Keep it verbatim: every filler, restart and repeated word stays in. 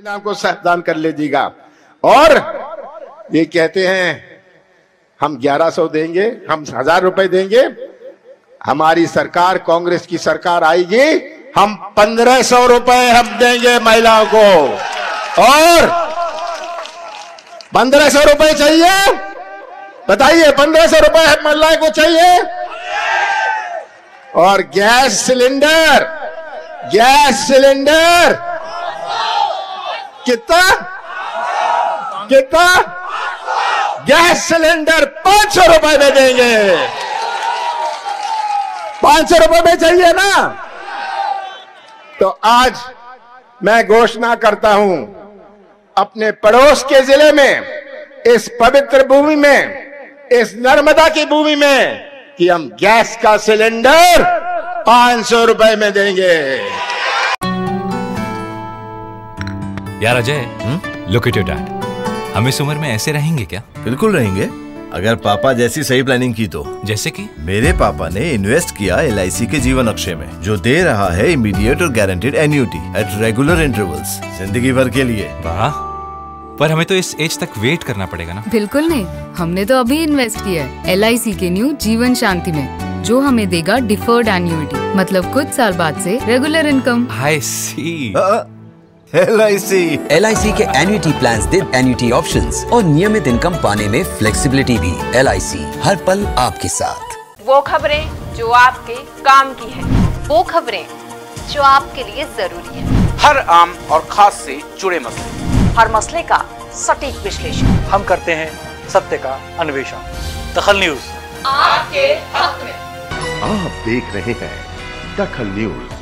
इनाम को दान कर लीजिएगा। और ये कहते हैं हम ग्यारह सौ देंगे, हम हजार रुपए देंगे। हमारी सरकार, कांग्रेस की सरकार आएगी, हम पंद्रह सौ रुपए हम देंगे महिलाओं को। और पंद्रह सौ रुपए चाहिए, बताइए, पंद्रह सौ रुपए महिलाओं को चाहिए। और गैस सिलेंडर, गैस सिलेंडर कितना कितना गैस सिलेंडर पांच सौ रुपए में देंगे। पांच सौ रुपए में चाहिए ना। तो आज मैं घोषणा करता हूं अपने पड़ोस के जिले में, इस पवित्र भूमि में, इस नर्मदा की भूमि में, कि हम गैस का सिलेंडर पांच सौ रुपए में देंगे। यार Ajay, look at your dad. हम इस उम्र में ऐसे रहेंगे क्या? बिल्कुल रहेंगे, अगर पापा जैसी सही प्लानिंग की तो। जैसे कि? मेरे पापा ने इन्वेस्ट किया एल आई सी के जीवन अक्षय में, जो दे रहा है इमीडिएट और guaranteed annuity at regular intervals, जिंदगी भर के लिए। वाह, पर हमें तो इस एज तक वेट करना पड़ेगा ना? बिल्कुल नहीं, हमने तो अभी इन्वेस्ट किया है एल आई सी के न्यू जीवन शांति में, जो हमें देगा डिफर्ड एन्युटी, मतलब कुछ साल बाद से regular income. I C. L I C L I C के एन्युटी प्लान्स दे एन्युटी ऑप्शंस और नियमित इनकम पाने में फ्लेक्सिबिलिटी भी। एल आई सी, हर पल आपके साथ। वो खबरें जो आपके काम की है, वो खबरें जो आपके लिए जरूरी है, हर आम और खास से जुड़े मसले, हर मसले का सटीक विश्लेषण। हम करते हैं सत्य का अन्वेषण। दखल न्यूज, आपके हक में। आप देख रहे हैं दखल न्यूज।